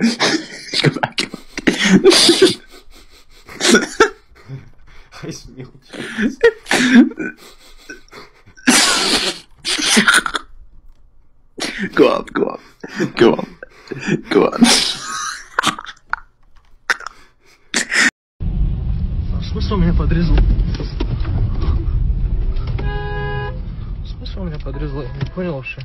Go back. I smell Go up, go up, go up, go up. В смысле он меня подрезал? В смысле он меня подрезал? Я не понял вообще.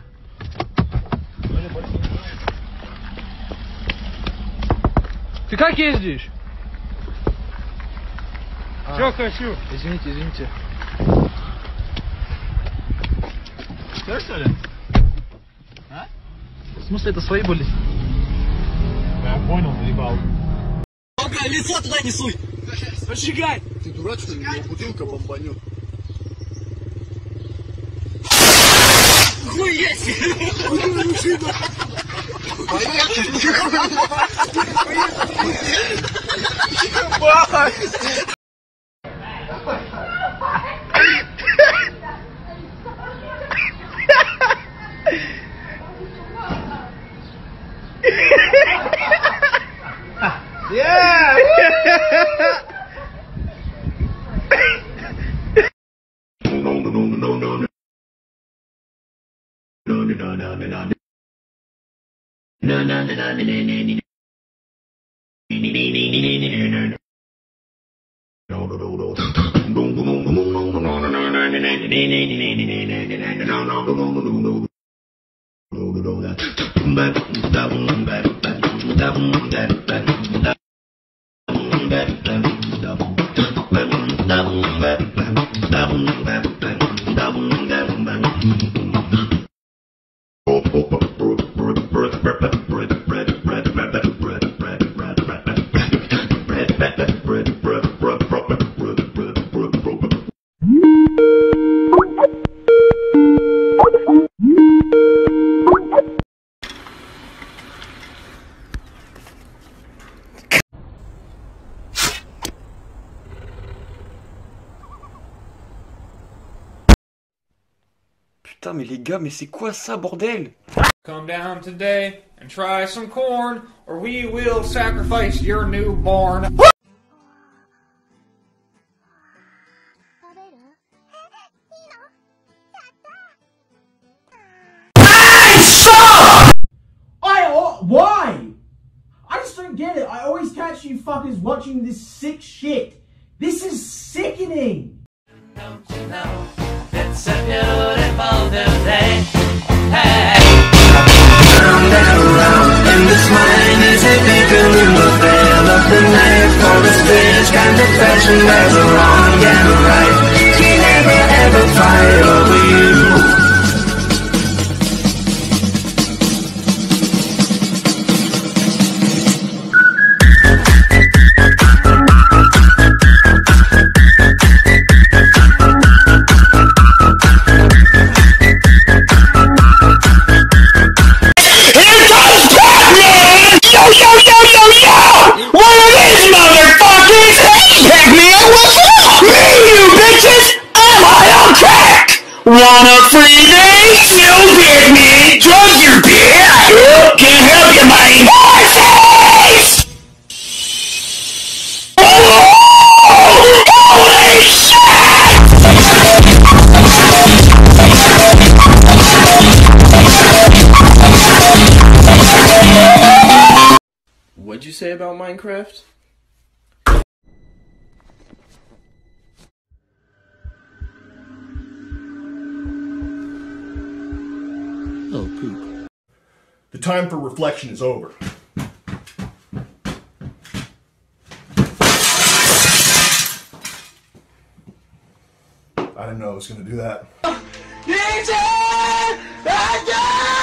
Ты как ездишь? Чё хочу? Извините, извините. Что, что ли? А? В смысле, это свои были? Я понял, заебал. Только лицо туда не суй! Поджигай! Ты дурак, что ли? Меня бутылка бомбанет. Хуй есть! Putain, mais les gars, mais c'est quoi ça, bordel? Come down today and try some corn, or we will sacrifice your newborn. Why? I just don't get it. I always catch you fuckers watching this sick shit. This is sickening. Don't you know it's a beautiful new day? Hey. Round and around, and this mind is a beacon in the veil of the night. For the strange kind of passion, there's a wrong and a right. We never ever fight over you. Want a free day? You get me! Drug your bitch! Can't help you, man! Horses! Oh! Holy shit! What'd you say about Minecraft? Oh, poop. The time for reflection is over. I didn't know I was going to do that.